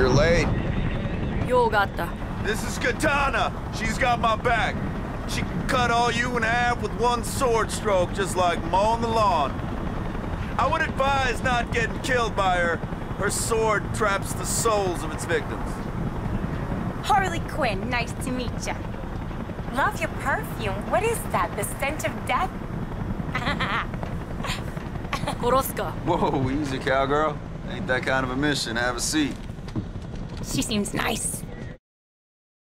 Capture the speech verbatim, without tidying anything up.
You're late. Yogata. This is Katana. She's got my back. She can cut all you in half with one sword stroke, just like mowing the lawn. I would advise not getting killed by her. Her sword traps the souls of its victims. Harley Quinn, nice to meet ya. Love your perfume. What is that? The scent of death? Koroska. Whoa, easy, cowgirl. Ain't that kind of a mission. Have a seat. She seems nice.